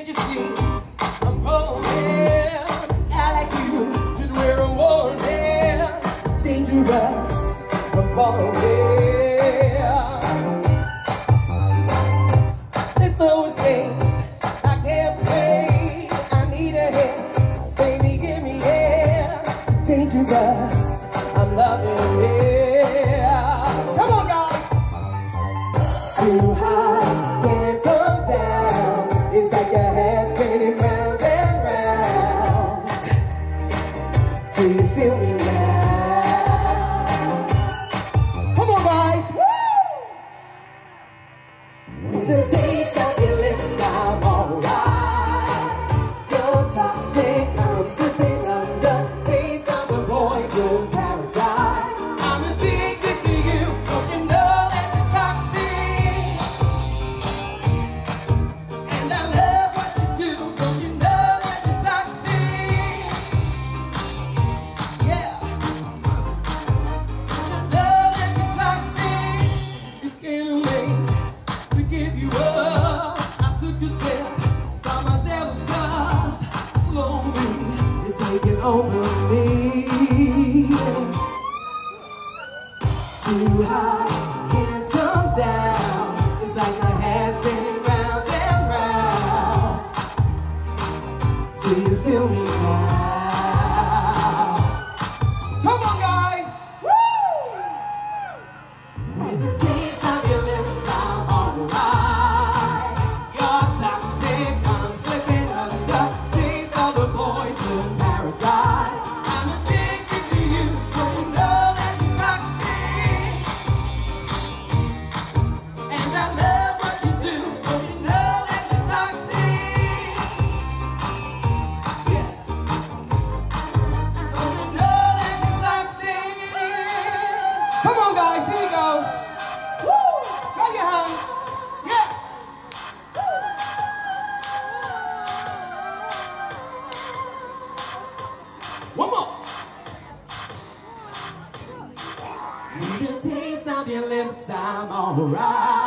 Can't you see I'm falling? I like you should wear a warning. Dangerous, I'm falling. There's no escape, I can't wait. I need a hit, baby, give me air. Dangerous, I'm loving it. Come on, guys. Too high, can't come down. It's like your head spinning round and round. Do you feel me now? Come on, guys. Woo! With a taste of your lips, I'm alright. You're toxic, I'm slipping under. Taste of the boy from paradise. I'm addicted to you, don't you know that you're toxic? And I love what you do, don't you know that you're toxic? Yeah. Don't you know that you're toxic? It's getting late to give you up. I took a sip from my devil's cup. Slowly, it's taking over me. Too high, can't come down. It's like my head spinning round and round. Do you feel me now? Come on, guys! Woo! With the taste of your lips, I'm alright. You're toxic, I'm slipping under. Taste of the poison paradise. I'm addicted to you, don't you know that you're toxic? And I love what you do, don't you know that you're toxic? Yeah. Don't you know that you're toxic? Come on, guys, here we go. Woo! Clap your hands. Yeah. One more. With the taste of your lips, I'm alright.